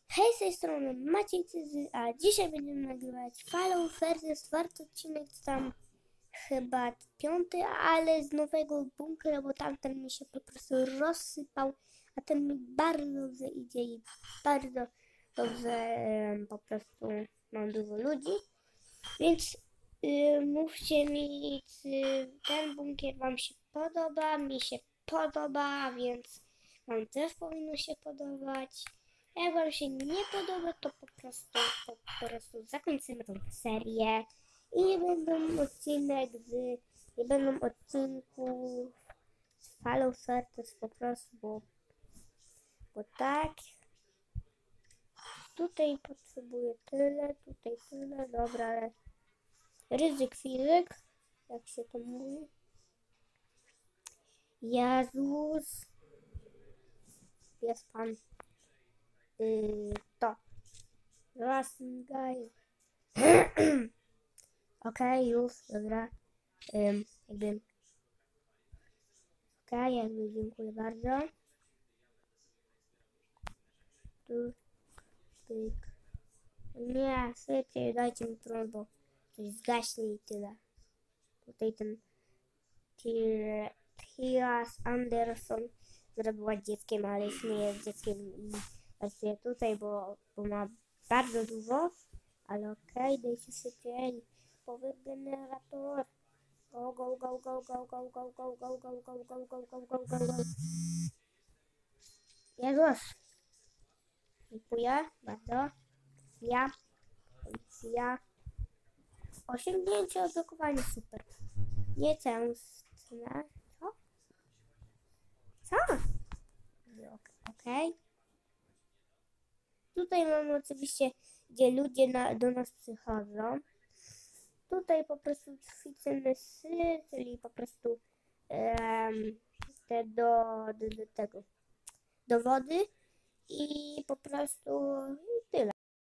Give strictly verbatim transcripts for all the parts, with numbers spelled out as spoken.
Hej, z tej strony Maciej Cyzy, a dzisiaj będziemy nagrywać Fallout Versus czwarty odcinek, tam chyba piąty, ale z nowego bunkra, bo tamten mi się po prostu rozsypał, a ten mi bardzo dobrze idzie i bardzo dobrze em, po prostu mam dużo ludzi, więc y, mówcie mi, czy ten bunkier wam się podoba, mi się podoba, więc wam też powinno się podobać. Jak wam się nie podoba, to po prostu, po, po prostu zakończymy tą serię i nie będą odcinek z, nie będą odcinków z Fallout Versus po prostu, bo, bo tak. Tutaj potrzebuję tyle, tutaj tyle, dobra, ale ryzyk fizyk, jak się to mówi. Jezus, jest pan yy, to. Racing guy. Okej, już, dobra. Um, jakby. Okej, jakby, dziękuję bardzo. Tu, pyk. Nie, szybciej, dajcie mi prąd, bo coś zgaśnie i tyle. Tutaj ten Tiras Anderson, która była dzieckiem, ale już nie jest dzieckiem i pracuję tutaj, bo, bo ma bardzo dużo. Ale okej, dajcie szybciej. Power generator. Go, go, go, go, go, go, go, go, go, go, go, go, go, go, go, go, go. Jezus. Dziękuję bardzo. Ja. Policja. Osiągnięcie odblokowanie, super. Niecenzurne. Co? Co? Okej. Okay. Tutaj mamy oczywiście, gdzie ludzie na, do nas przychodzą. Tutaj po prostu ćwiczymy, czyli po prostu um, te do, do, do tego, do wody i po prostu i tyle.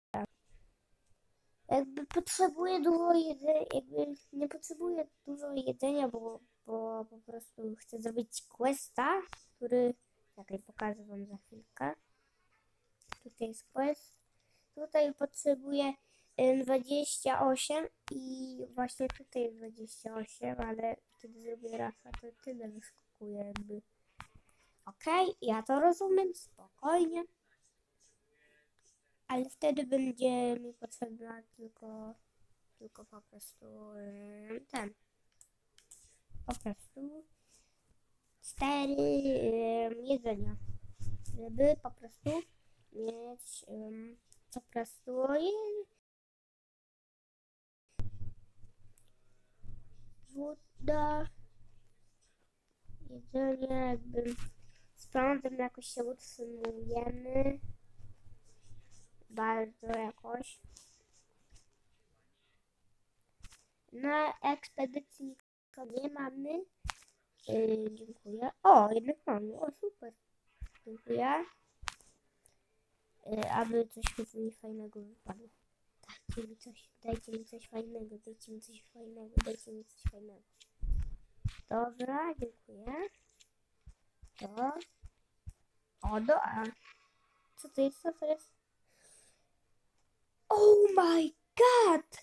Jakby potrzebuję dużo jedzenia, jakby nie potrzebuję dużo jedzenia, bo, bo po prostu chcę zrobić questa, który, czekaj, pokażę wam za chwilkę. Tutaj jest quest. Tutaj potrzebuję dwadzieścia osiem i właśnie tutaj jest dwadzieścia osiem, ale kiedy zrobię rafa, to tyle wyskakuje jakby. Okej, okay, ja to rozumiem, spokojnie. Ale wtedy będzie mi potrzebna tylko, tylko po prostu yy, ten. Po prostu cztery yy, jedzenia. Żeby po prostu mieć yy, po prostu yy, woda, jedzenie, jakby z prądem jakoś się utrzymujemy. Bardzo jakoś. Na ekspedycji nikogo nie mamy. Yy, dziękuję. O, jednak mamy. O, super. Dziękuję. Yy, aby coś mi fajnego wypadło. Dajcie mi coś, dajcie mi coś fajnego, dajcie mi coś fajnego, dajcie mi coś fajnego. Dobra, dziękuję. To. O, do A. Co to jest? Co to jest? Oh my god!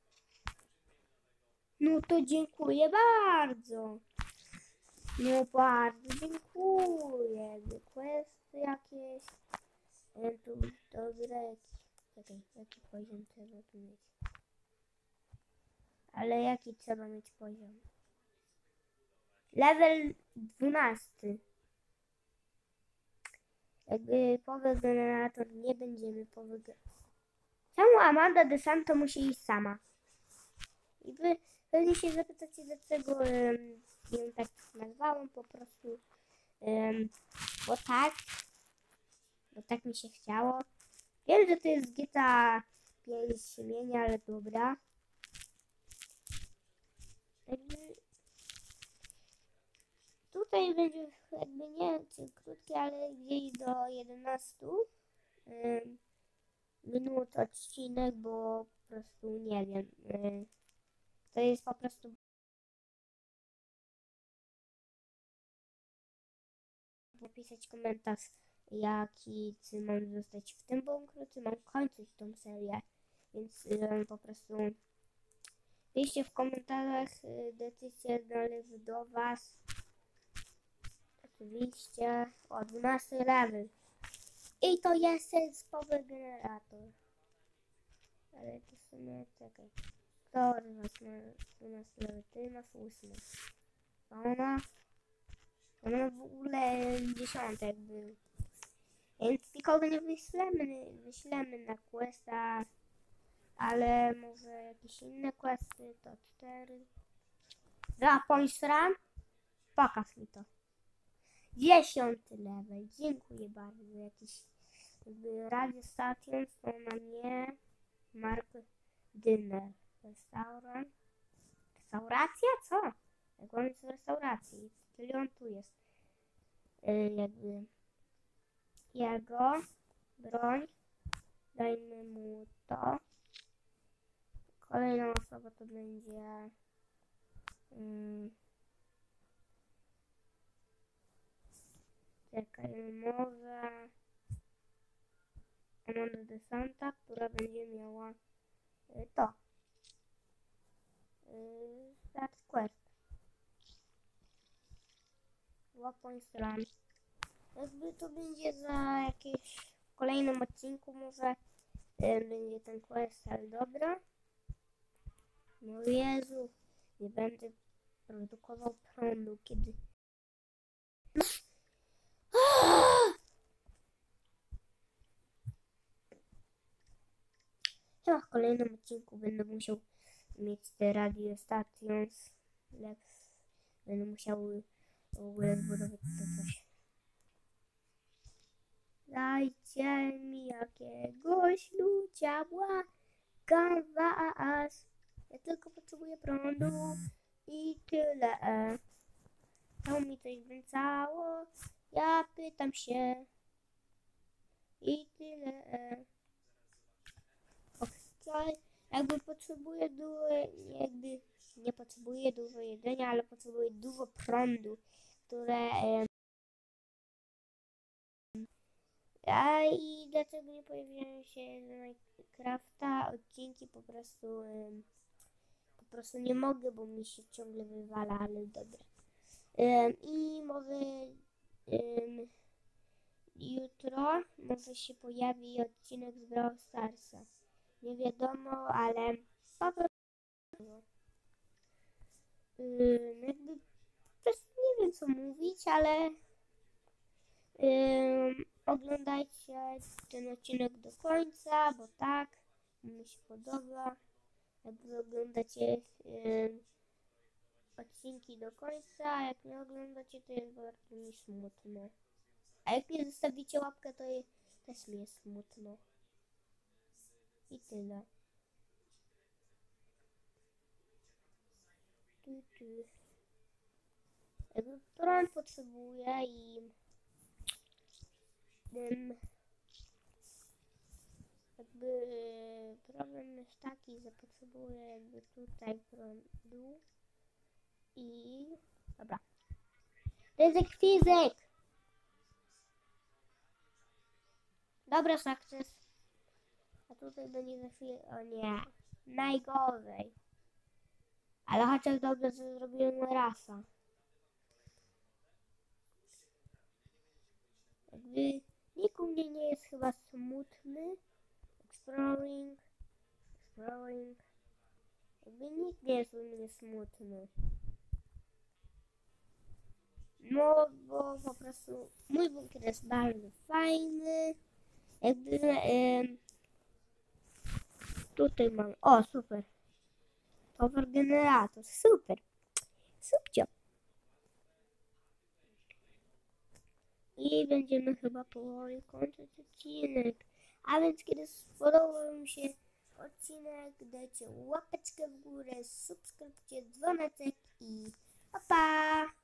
No to dziękuję bardzo. No bardzo dziękuję. Questy jakieś. E, tu dobre. Czekaj, jaki poziom trzeba tu mieć? Ale jaki trzeba mieć poziom? Level dwunasty. Jakby power generator nie będziemy power. Czemu Amanda de Santo musi iść sama? I wy pewnie się zapytacie, dlaczego um, ją tak nazwałam, po prostu um, bo tak, bo tak mi się chciało. Wiem, że to jest G T A pięć imienia, ale dobra. Jakby tutaj będzie jakby nie wiem czy krótkie, ale gdzieś do jedenastu um, minut odcinek, bo po prostu nie wiem. Um, to jest po prostu napisać komentarz jaki czy mam zostać w tym bunkru, czy mam kończyć tą serię. Więc y, po prostu piszcie w komentarzach y, decyzję należy do was. Oczywiście o dwunasty level. I to jest senspowy generator. Ale to w sumie, czekaj. Kto z was ma dwunasty level? Ty masz ósmy. A ona? Ona w ogóle dziesiąty jakby. Więc nikogo nie wyślemy, wyślemy na questa. Ale może jakieś inne questy, to cztery. Zapomnisz ram? Pokaż mi to. Dziesiąty level, dziękuję bardzo. Jakiś jakby Radio Station, to na mnie. Mark Dinner. Restaurant. Restauracja? Co? Jak on jest w restauracji? Czyli on tu jest. Yy, jakby jego broń. Dajmy mu to. Kolejna osoba to będzie um, czekaj, może Amanda Desanta, która będzie miała y, to y, Start Quest Weapons Run. Jakby to będzie za jakieś w kolejnym odcinku może y, będzie ten quest, ale dobra. No Jezu, nie będę produkował prądu, kiedy... Chyba w kolejnym odcinku będę musiał mieć te radio stations. Będę musiał w ogóle zbudować to coś. Dajcie mi jakiegoś ludzia, błagam was. Ja tylko potrzebuję prądu i tyle. To mi coś wręcało. Ja pytam się. I tyle. Okay. Jakby potrzebuję dużo, jakby nie potrzebuję dużo jedzenia, ale potrzebuję dużo prądu, które... A i dlaczego nie pojawiają się z Minecrafta odcinki, po prostu um, po prostu nie mogę, bo mi się ciągle wywala, ale dobra. Um, I może um, jutro może się pojawi odcinek z Brawl Starsa. Nie wiadomo, ale po prostu um, jakby po prostu nie wiem co mówić, ale um, oglądajcie ten odcinek do końca, bo tak, mi się podoba. Jakby oglądacie um, odcinki do końca, a jak nie oglądacie, to jest bardzo mi smutno. A jak nie zostawicie łapkę, to jest, też mi jest smutno. I tyle. Tu, tu. Jakby prąd potrzebuję i um, jakby e, problem jest taki, że potrzebuję jakby tutaj prądu i dobra. Ryzyk fizyk! Dobra, sukces. A tutaj będzie za chwilę, o nie, najgorzej. Ale chociaż dobrze, że zrobiłem rasa. Jakby nikt u mnie nie jest chyba smutny. Exploring, exploring. Jakby nikt nie jest u mnie smutny. No, bo po prostu mój bunkier jest bardzo fajny. Jakby em, tutaj mam, o super. Power generator, super. Subcio. I będziemy chyba powoli kończyć odcinek. A więc kiedy spodobał mi się odcinek, dajcie łapeczkę w górę, subskrybujcie dzwoneczek i pa pa!